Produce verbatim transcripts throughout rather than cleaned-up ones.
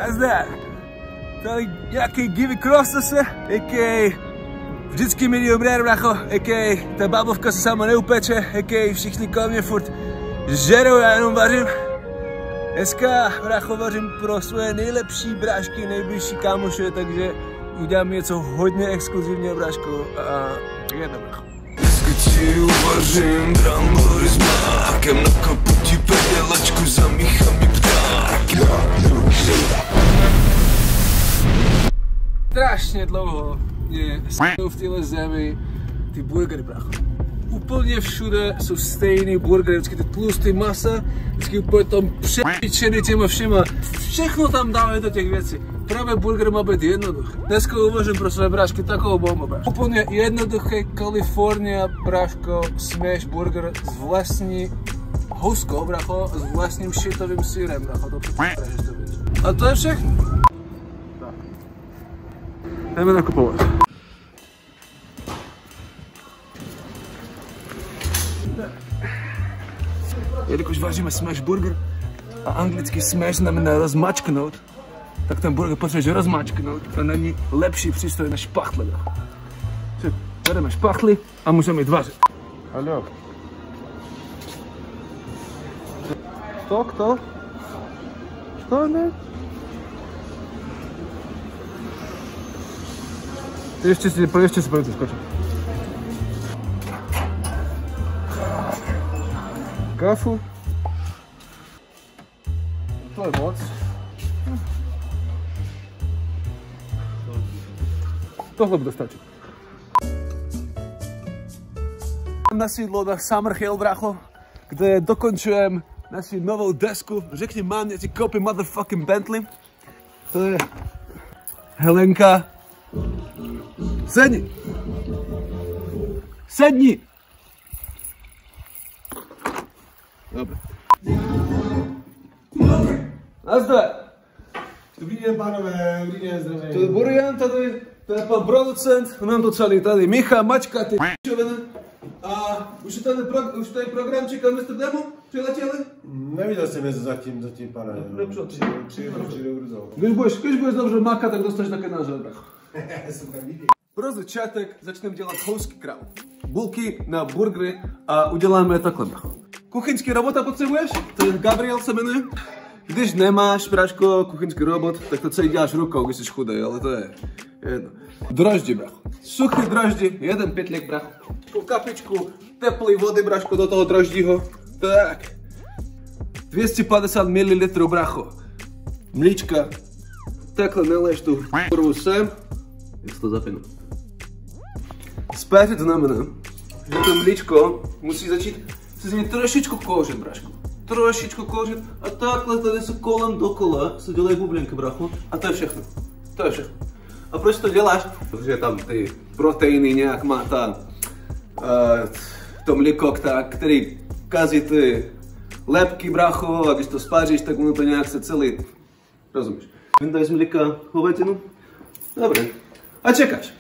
Nazdar. Tady nějaký divy cross zase, jaký vždycky mi jde dobré, bracho, jaký ta babovka se sama neupeče, jaký všichni kolem mě furt žerou, já jenom vařím. Dneska, bracho, vařím pro svoje nejlepší brášky, nejbližší kámoše, takže udělám něco hodně exkluzivního, bráško, a jedno, bracho. Dneska ti uvařím brambory s mákem, na kaputi pedělačku zamíchám mi pták. Strašně dlouho mě s***nou v téhle zemi ty burgery, bracho. Úplně všude jsou stejný burgery, vždycky ty tlustý masa, vždycky úplně tam přepičený těma všema. Všechno tam dávají do těch věcí. Právě burger má být jednoduchý. Dneska uvažím pro své brášky takovou bombu, bráško. Úplně jednoduchý California, bráško, smash burger s vlastní houskou, brácho, s vlastním šitovým syrem, brácho. To přepražíš to víc. A to je všechno. Tak. Jdeme nakupovat. Jelikož vaříme smash burger a anglicky smash znamená rozmačknout, tak ten burger potřebuješ rozmačknout a není lepší přístroj než špachtle. Bereme špachly a můžeme jít vařit. Haló. Kto, kto? Kto, ne? Ještě si, ještě si pojďte skočit. Kafu. To je moc. Tohle bude stačit. Na sídlo na Summer Hill, bracho, kde dokončujem naši novou desku. Řekni mám, já ti koupím motherfucking Bentley. To je Helenka. Sedni! Sedni! Dobře. Nazdar! Dobrý den, pánové, dobrý den, zdravím. To je Burian tady, to je pan producent, nám to celý tady Micha, Mačka, ty p***čoviny. A už je tady, pro, už tady program čekal mister Demo? Přiletěli? Neviděl jsem je zatím, zatím, pane. Dobře, Přijdu, přijdu, brzo. Když budeš, když budeš dobře makat, tak dostaneš také náš bracho. Super, vidí. Pro začátek začneme dělat housky kráv. Bulky na burgery a uděláme takhle, bracho. Kuchyňský robota potřebuješ? To je Gabriel se jmenuje. Když nemáš, bráško, kuchyňský robot, tak to celý děláš rukou, když jsi chudej, ale to je jedno. Droždi, bracho. Suchý droždi, jeden pytlík, bracho. Kapičku teplej vody, braško, do toho droždího. Tak. dvě stě padesát mililitrů, bracho. Mlíčka. Takhle neleješ tu p***u sem. Jak se to zapínu? Spářit znamená, že to mlíčko musí začít se z něj trošičku kouřit, braško. Trošičku kouřit a takhle tady se kolem dokola se dělají bublinky, bracho. A to je všechno. To je všechno. A proč to děláš? Protože tam ty proteiny nějak má ta, uh, to mlíko, který kazí ty lepky, bracho, a když to spáříš, tak ono to nějak se celý, rozumíš? Vyndaj z mlíka hovětinu. Dobře. A čekáš.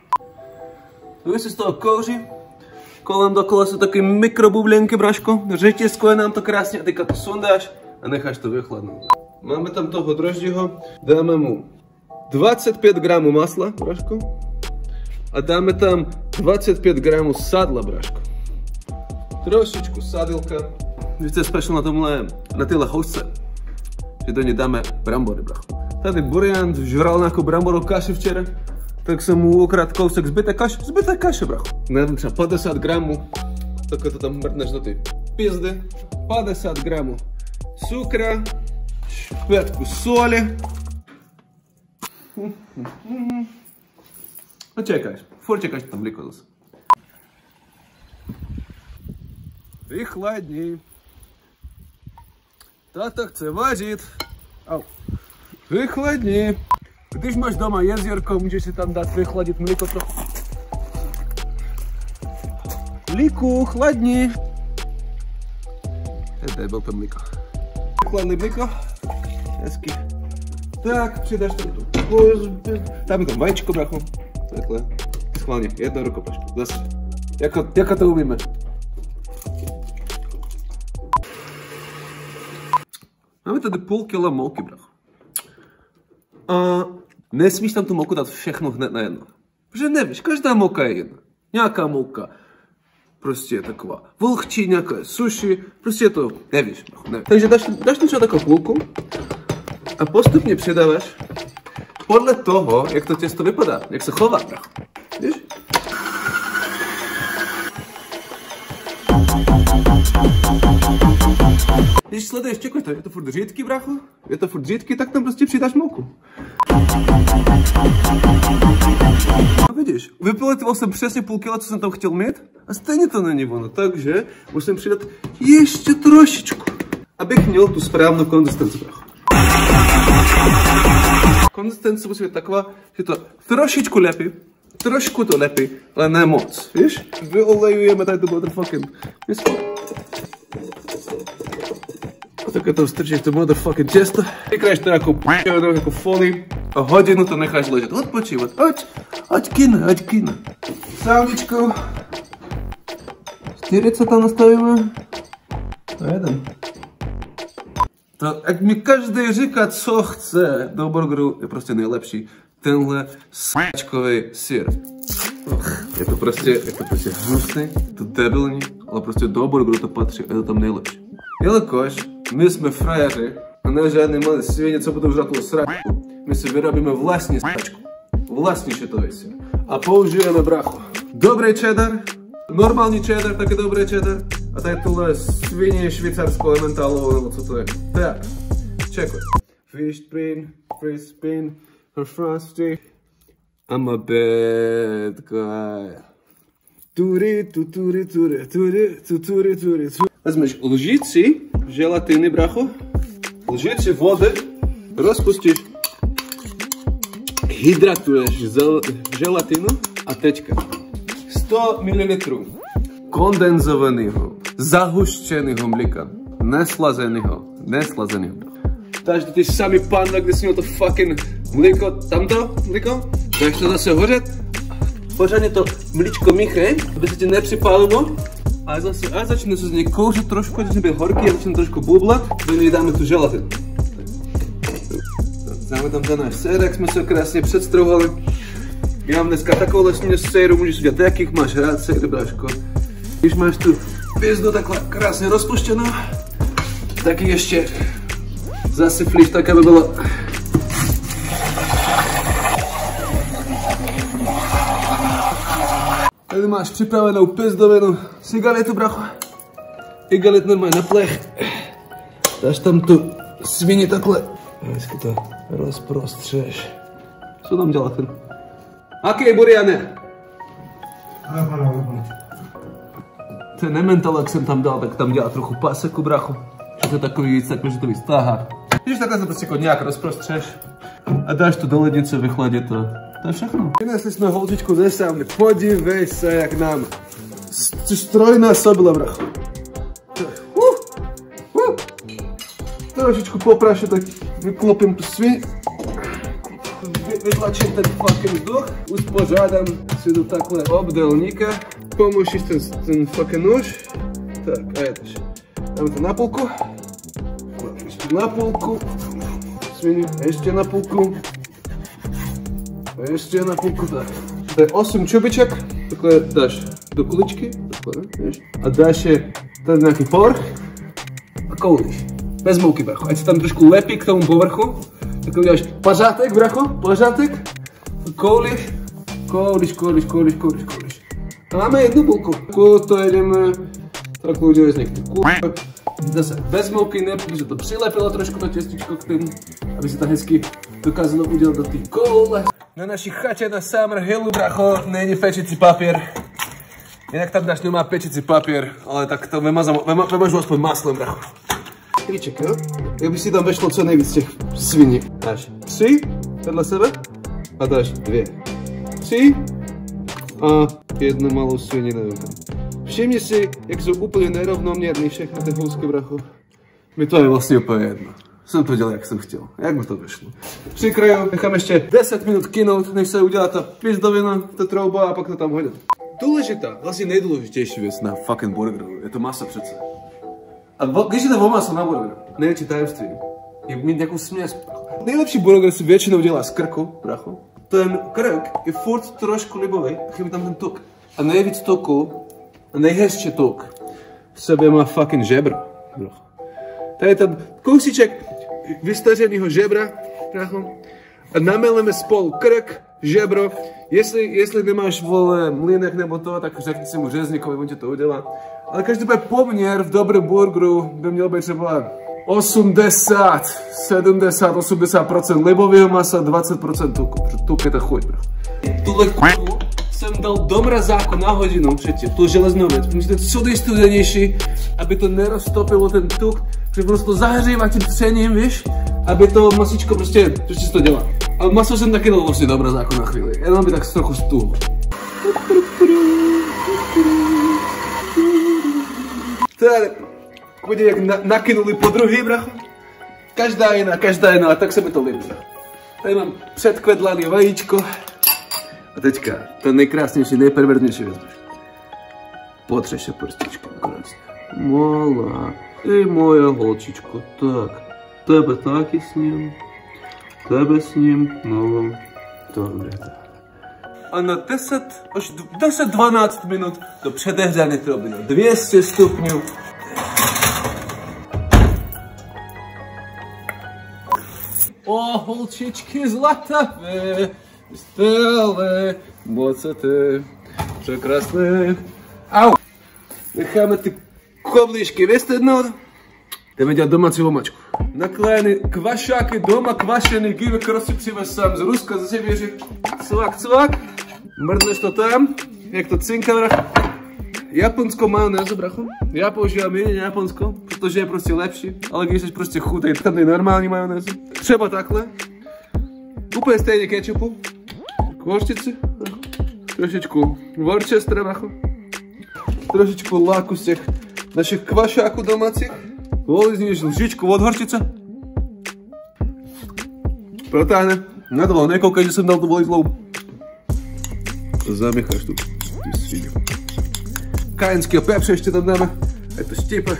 Když se z toho kouří, kolem dokola jsou taky mikrobublinky, braško. Řetězkuje nám to krásně a teďka to sundáš a necháš to vychladnout. Máme tam toho droždího, dáme mu dvacet pět gramů masla, braško. A dáme tam dvacet pět gramů sadla, braško. Trošičku sadilka. Více special na tomhle, na téhle housce, že do ní dáme brambory, bracho. Tady Burian žral nějakou bramborovou kaši včera, tak jsem mu ukradl kousek zbyté kaše, zbyté kaše, bracho. Dám třeba padesát gramů, tak to tam mrtneš do ty pizdy. padesát gramů cukra, špetku soli. No čekáš, furt čekáš tam mlíko zase. Vychladni. Tata chce vařit. Au. Vychladni. Když máš doma jezírko, můžeš si tam dát vychladit mlíko trochu. Mlíku, chladni. Dej velké mlíko. Vychladli mlíko. Hezky. Tak, přidáš tady tu. Dáme tam vajíčko, bracho. Takhle. Schválně, jednou rukou, pašku. Zase. Jako, jako to umíme. Máme tady půl kila mouky, bracho. A nesmíš tam tu mouku dát všechno hned na jedno. Protože nevíš, každá mouka je jedna. Nějaká mouka prostě je taková vlhčí, nějaká je suší, prostě je to, nevíš, ne. Takže dáš, dáš tam třeba takovou půlku a postupně přidáváš podle toho, jak to těsto vypadá, jak se chová, bracho. Víš? Když sleduješ, čekuj to, je to furt řídký, bracho? Je to furt řídký, tak tam prostě přidáš mouku. A vidíš, vypiletoval jsem přesně půl kila, co jsem tam chtěl mít, a stejně to není ono, takže musím přidat ještě trošičku, abych měl tu správnou konzistenci, bracho. Konzistence musí být taková, že to trošičku lepí, trošku to lepí, ale ne moc, víš? Vyolejujeme tady tu motherfucking misku. A tak to strčíš to motherfucking těsto, vykraješ to jako p***, jako folii a hodinu to necháš ležet, odpočívat, ať, ať kine, ať kine. Sávničku, čtyřicet tam nastavíme, to jeden. To, jak mi každý říká, co chce do burgeru, je prostě nejlepší tenhle s***čkový syr. Je to prostě, je to prostě hnusný, je to debilní, ale prostě do burgeru to patří a je to tam nejlepší. Jelikož my jsme frajeři a ne žádný malý svině, co budou žrat tu sračku, my si vyrobíme vlastní sračku, vlastní šitový syr. A použijeme, bracho, dobrý cheddar, normální cheddar, taky dobrý cheddar. A tady tuhle svině švýcarskou elementálovou, nebo co to je. Tak, čekuj. Fish spin, fish spin, her frosty. I'm a bad guy. Turi, tu, turi, turi, turi, tu, turi, turi, turi. Vezmeš lžici želatiny, bracho. Lžici vody. Rozpustíš. Hydratuješ želatinu a teďka. sto mililitrů kondenzovaného, zahuštěného mlíka, neslazeného, neslazeného. Dáš do ty samý panda, kde jsi měl to fucking mlíko, tamto mlíko, dáš to zase hořet, pořádně to mlíčko míchej, aby se ti nepřipálilo, a zase, a začne se z něj kouřit trošku, začne být horký a začne trošku bublat, do něj dáme tu želatinu. Dáme tam ten náš sér, jak jsme se krásně předstrouhali. Já mám dneska takovou směs séru, můžeš udělat jakých máš rád sér, bráško. Když máš tu pizdu takhle krásně rozpuštěnou, tak ji ještě zasyflíš tak, aby bylo tady máš připravenou pizdovinu z igalitu, bracho. Igalit normálně na plech. Dáš tam tu svini takhle. Vždycky to rozprostřeš. Co tam dělá ten? Aký, Buriane? Ale pane, ale pane. Ten nemental, jak jsem tam dal, tak tam dělá trochu paseku, bracho. Že to je takový víc, tak že to víc táhá. Když takhle to prostě jako nějak rozprostřeš a dáš to do lednice vychladit to. To je všechno. Přinesli jsme holčičku ze sávny. Podívej se, jak nám strojnásobila, bracho. Uh, uh. Trošičku poprašu, tak vyklopím tu sviň. Vytlačím ten fucking vzduch, uspořádám si do takhle obdelníka, pomůžeš ten, ten fucking nůž, tak a jedeš. Dáme to na půlku, ještě na půlku, svinu, ještě na půlku, ještě na půlku, tak. To je osm čubiček, takhle dáš do kuličky, takhle, víš, a dáš je tady nějaký povrch a koulíš, bez mouky, bracho, ať se tam trošku lepí k tomu povrchu. Tak uděláš pařátek, bracho, pařátek, koulíš, koulíš, koulíš, koulíš, koulíš, koulíš. A máme jednu půlku, to jedeme, takhle uděláš někdy kůl. Zase bez mouky, ne, protože to přilepilo trošku to těstičko k tomu, aby se to hezky dokázalo udělat do té koule. Na naší chatě na Summer Hillu, bracho, není pečící papír. Jinak tam dáš, nemá pečící papír, ale tak to vymažu aspoň maslem, bracho. Triček, jo? Jak by si tam vešlo co nejvíc těch sviní. Dáš tři vedle sebe a dáš dvě. Tři a jednu malou sviní, nevím. Všimni si, jak jsou úplně nerovnoměrný všechny ty housky, bracho. Mi to je vlastně úplně jedno. Jsem to dělal, jak jsem chtěl. Jak mi to vyšlo. Přikraju, nechám ještě deset minut kinout, než se udělá ta pizdovina, ta trouba a pak to tam hodím. Důležitá, vlastně nejdůležitější věc na fucking burgeru, je to masa přece. A když jde o maso na burger, největší tajemství je mít nějakou směs. Nejlepší burger se většinou dělá z krku, bracho. Ten krk je furt trošku libový, chybí tam ten tuk. A nejvíc tuku, a nejhezčí tuk v sobě má fucking žebro, bracho. Tady je ten kousíček vystaženého žebra, bracho. A nameleme spolu krk, žebro. Jestli, jestli nemáš, vole, mlínek nebo to, tak řekni si mu řezníkovi, on ti to udělá. Ale každopádně poměr v dobrém burgeru by měl být třeba osmdesát, sedmdesát, osmdesát procent libového masa, dvacet procent tuku. Tuk je to chuť, bro. Tuhle kurvu jsem dal do mrazáku na hodinu předtím, tu železnou věc. Musí to co nejstudenější, aby to neroztopilo ten tuk, že prostě to zahřívá tím třením, víš, aby to masičko prostě, prostě to dělá. Ale maso jsem taky dal vlastně do mrazáku na chvíli, jenom by tak trochu stůl. Tady, vidíte, jak na, nakynuli po druhý, bracho. Každá jiná, každá jiná, a tak se mi to líbí. Tady mám předkvedlaný vajíčko. A teďka, to nejkrásnější, nejpervertnější věc. Potřeš prstičkem krásně. Malá, ty moja holčičko, tak. Tebe taky s ním. Tebe s ním, no. Dobře, tak. A na deset až deset dvanáct minut do předehřání troby na dvě stě stupňů. O, holčičky zlatavé, stále mocete, překrásné. Au! Necháme ty koblížky vystydnout. Jdeme dělat domácí omačku. Naklájený kvašáky doma kvašený, give krosy přivez sám z Ruska, ze Sibiři. Cvak, cvak. Mrdneš to tam, jak to cinká, bracho. Japonskou majonézu, bracho. Já používám jedině japonskou, protože je prostě lepší. Ale když jsi prostě chutej, tam je normální majonézu. Třeba takhle. Úplně stejně kečupu. Koštici. Trošičku Worcester, bracho. Trošičku láku z těch našich kvašáků domácích. Volizníš lžičku od horčice. Protáhne. Na to nekoukaj, že jsem dal tu volizlou. Zamícháš tu, ty svině. Kajenského pepře ještě tam dáme. Je to štípe.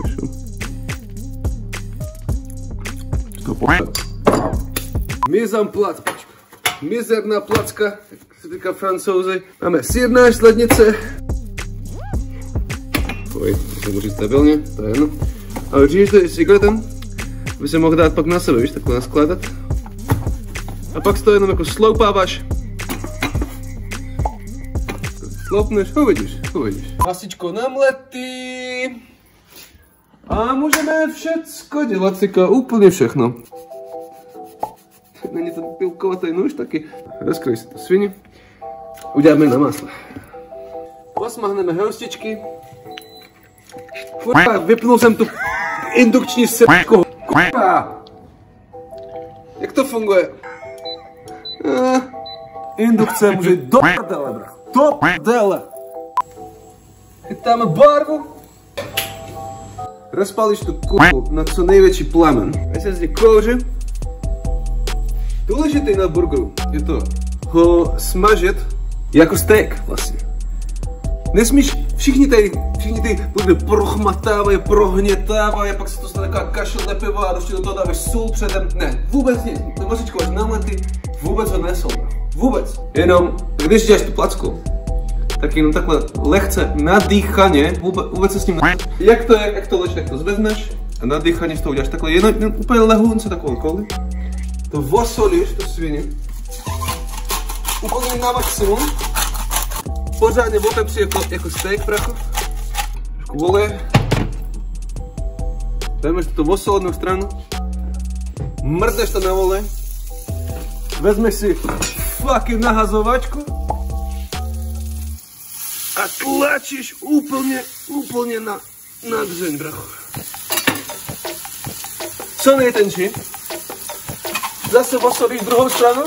To pošel. Mise en place, počka. Mizerná placka, jak se říká Francouzi. Máme sírná slednice. Pojď, to můžu stabilně, to je jedno. A určitě to je sekretem, aby se mohl dát pak na sebe, víš, takhle naskládat. A pak to jenom jako sloupáváš. Sloupneš, uvidíš, uvidíš. Masičko namletý. A můžeme všecko dělat, říká úplně všechno. Není to pilkovatý nůž taky. Rozkryj si to svině. Uděláme na masle. Posmahneme houstičky. Kurva, vypnul jsem tu indukční srčku. Kurva. Jak to funguje? Ah, indukce může do prdele, bro. Do prdele. Chytáme barvu. Rozpálíš tu kurvu na co největší plamen. A se z ní kouří. Důležitý na burgeru je to ho smažit jako steak vlastně. Nesmíš, všichni tady, všichni ty burgery prochmatávají, prohnětávají, pak se to stane taková kaše lepivá a ještě do toho dáváš sůl předem. Ne, vůbec nic, to masičko máš namletý, vůbec ho nesol, vůbec. Jenom, když děláš tu placku, tak jenom takhle lehce nadýchaně, vůbec, vůbec se s tím na... Jak to je, jak to leží, tak to zvedneš a nadýchaně z toho uděláš takhle jenom, jenom úplně lehunce takovou koli. To vosolíš, to svině. Úplně na maximum. Pořádně opepři jako, jako steak, bracho. Trošku voleje. Vezmeš to vosolenou stranu. Mrdneš to na volej. Vezmeš si fucking nahazovačku. A tlačíš úplně, úplně na, na dřeň, bracho. Co nejtenčí. Zase vosolíš druhou stranu.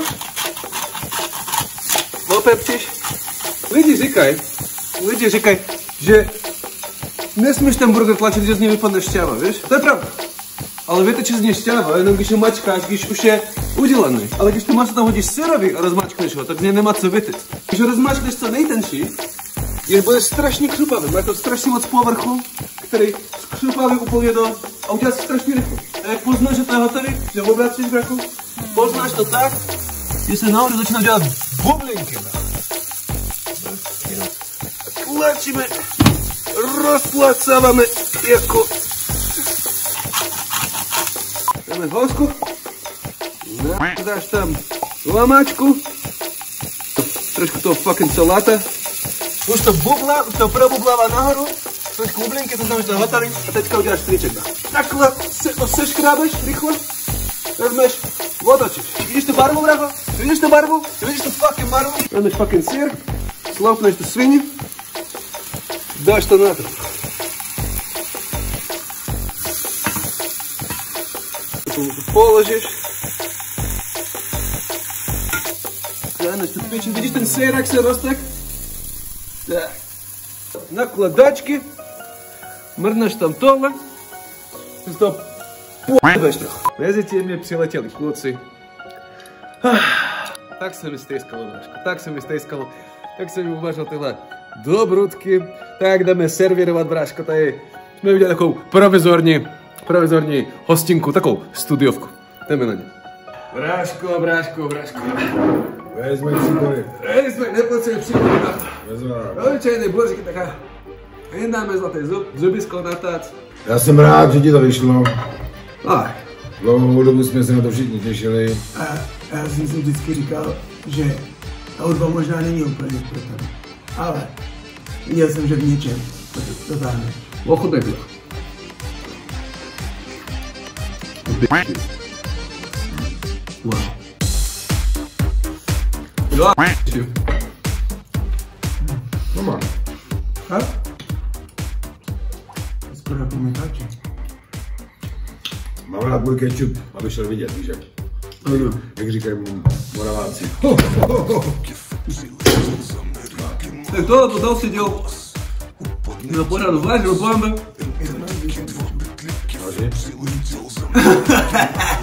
Opepříš. Lidi říkají, lidi říkají, že nesmíš ten burger tlačit, že z něj vypadne šťáva, víš? To je pravda. Ale vyteče z něj šťáva, jenom když ho mačkáš, když už je udělaný. Ale když to maso tam hodíš syrový a rozmačkneš ho, tak z něj nemá co vytyct. Když ho rozmačkneš co nejtenčí, je bude strašně křupavý. Má to strašně moc povrchu, který skřupavý úplně do a udělat si strašně rychle. A jak poznáš, že to je hotový, že obracíš brachu, poznáš to tak, že se nahoru začíná dělat bublinky. Tlačíme, roztlacáváme jako... Dáme hosku, dáš tam lamáčku, trošku toho fucking saláta, už to bubla, už to probublává nahoru, trošku bublinky, to znamená, že to je hotový a teďka uděláš triček. Takhle se to seškrábeš rychle, vezmeš, otočíš. Vidíš tu barvu, bracho? Vidíš tu barvu? Vidíš tu fucking barvu? Vezmeš fucking sír, sloupneš tu svini, dáš to na to. Položíš. Dáš tu pečen, vidíš ten sír, jak se roztek? Tak. Nakladачки. Mrneš tam tohle. Z toho p***veš trochu. Mezi těmi přiletěli kluci. Tak se mi stejskalo, Braško. Tak se mi stejskalo. Tak se mi uvažil tyhle dobrutky. Tak jdeme servírovat, Braško. Tady jsme viděli takovou provizorní, provizorní hostinku, takovou studiovku. Jdeme na ně. Braško, Braško, Braško. Vezme přiboj. Vezme, nepotřebuje přiboj. Vezme. Obyčejný božík, taká. Jen dáme zlatý zub, zubisko natác. Já jsem rád, že ti to vyšlo. Ah. Dlouhou dobu jsme se na to všichni těšili. A já jsem si vždycky říkal, že ta hudba možná není úplně pro tebe. Ale viděl jsem, že v něčem to dotáhne. Ochutnej to. Wow. Jo, No má. A? Skoro jako metáče. Mám rád můj ketchup, aby šel vidět, víš jak? ano. Jak říkají Moraváci. Tak tohle to dal si děl na pořadu zvlášť, do bomby. Vážně?